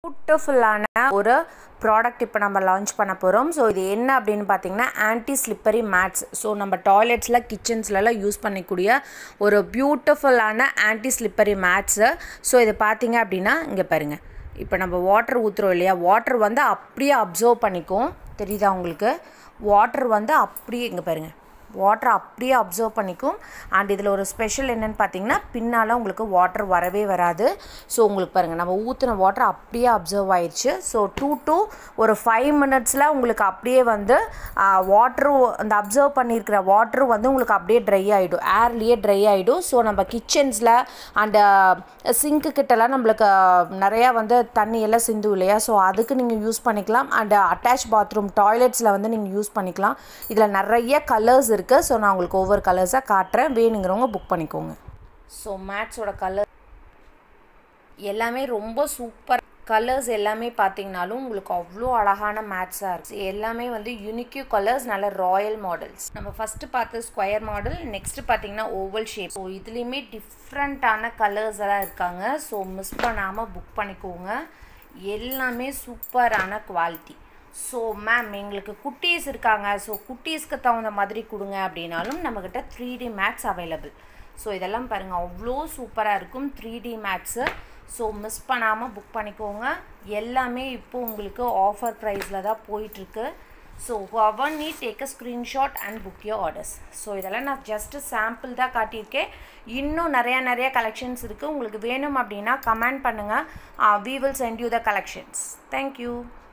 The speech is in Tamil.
பியூட்டிஃபுல்லான ஒரு ப்ராடக்ட் இப்போ நம்ம லான்ச் பண்ண போகிறோம். ஸோ இது என்ன அப்படின்னு பார்த்தீங்கன்னா ஆன்டி ஸ்லிப்பரி மேட்ஸ். ஸோ நம்ம டாய்லெட்ஸில் கிச்சன்ஸ்லலாம் யூஸ் பண்ணிக்கூடிய ஒரு பியூட்டிஃபுல்லான ஆன்டி ஸ்லிப்பரி மேட்ஸு. ஸோ இது பார்த்தீங்க அப்படின்னா இங்கே பாருங்கள், இப்போ நம்ம வாட்டர் ஊற்றுறோம் இல்லையா, வாட்டர் வந்து அப்படியே அப்சர்வ் பண்ணிக்கும். தெரியுதா உங்களுக்கு? வாட்டர் வந்து அப்படியே இங்கே பாருங்கள், வாட்டர் அப்படியே அப்சர்வ் பண்ணிக்கும். அண்ட் இதில் ஒரு ஸ்பெஷல் என்னென்னு பார்த்தீங்கன்னா பின்னால் உங்களுக்கு வாட்டர் வரவே வராது. ஸோ உங்களுக்கு பாருங்கள், நம்ம ஊற்றின வாட்டர் அப்படியே அப்சர்வ் ஆயிடுச்சு. ஸோ 2 to 5 minutesல உங்களுக்கு அப்படியே வந்து வாட்ரு, அந்த அப்சர்வ் பண்ணியிருக்கிற வாட்ரு வந்து உங்களுக்கு அப்படியே ட்ரை ஆகிடும், ஏர்லேயே ட்ரை ஆகிடும். ஸோ நம்ம கிச்சன்ஸில் அண்ட் சிங்க்கு கிட்டலாம் நம்மளுக்கு நிறையா வந்து தண்ணியெல்லாம் சிந்தும் இல்லையா, ஸோ அதுக்கு நீங்கள் யூஸ் பண்ணிக்கலாம். அண்ட் அட்டாச் பாத்ரூம் டாய்லெட்ஸில் வந்து நீங்கள் யூஸ் பண்ணிக்கலாம். இதில் நிறைய கலர்ஸ் இருக்குது. ஸோ நான் உங்களுக்கு ஒவ்வொரு கலர்ஸாக காட்டுறேன், வேணுங்கிறவங்க புக் பண்ணிக்கோங்க. ஸோ மேட்ஸோட கலர் எல்லாமே ரொம்ப சூப்பர். கலர்ஸ் எல்லாமே பார்த்தீங்கனாலும் உங்களுக்கு அவ்வளோ அழகான மேட்ஸாக இருக்குது. எல்லாமே வந்து யூனிக்யூ கலர்ஸ், நல்ல ராயல் மாடல்ஸ். நம்ம ஃபஸ்ட்டு பார்த்து ஸ்கொயர் மாடல், நெக்ஸ்ட்டு பார்த்தீங்கன்னா ஓவல் ஷேப். ஸோ இதுலேயுமே டிஃப்ரெண்ட்டான கலர்ஸ் எல்லாம் இருக்காங்க. ஸோ மிஸ் பண்ணாமல் புக் பண்ணிக்கோங்க. எல்லாமே சூப்பரான குவாலிட்டி. ஸோ மேம் எங்களுக்கு குட்டீஸ் இருக்காங்க, ஸோ குட்டீஸ்க்கு தகுந்த மாதிரி கொடுங்க அப்படின்னாலும் நம்மக்கிட்ட 3D மேட்ஸ் அவைலபிள். ஸோ இதெல்லாம் பாருங்கள், அவ்வளோ சூப்பராக இருக்கும் 3D மேட்ஸு. ஸோ மிஸ் பண்ணாமல் புக் பண்ணிக்கோங்க. எல்லாமே இப்போது உங்களுக்கு ஆஃபர் ப்ரைஸில் தான் போயிட்டுருக்கு. So whoever need take a screenshot and book your orders. So இதெல்லாம் நான் ஜஸ்ட்டு சாம்பிள் தான் காட்டியிருக்கேன். இன்னும் நிறைய கலெக்ஷன்ஸ் இருக்குது. உங்களுக்கு வேணும் அப்படின்னா கமெண்ட் பண்ணுங்கள். we will send you the collections. Thank you.